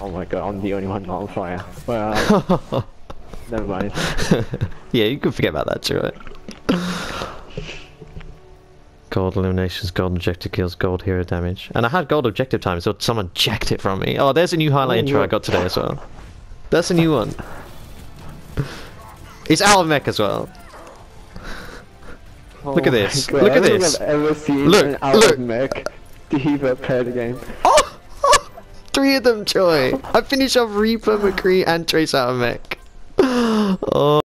Oh my god, I'm the only one not on fire. Well, never mind. Yeah, you can forget about that too, right? Gold eliminations, gold objective kills, gold hero damage. And I had gold objective time, so someone jacked it from me. Oh, there's a new highlight intro I got today as well. That's a new one. It's out of mech as well. Oh look at this. God, Look at this. I've ever seen Look, an out look. of mech Diva pair the game. Oh! 3 of them, Joy. I finished off Reaper, McCree, and Trace out of mech. Oh.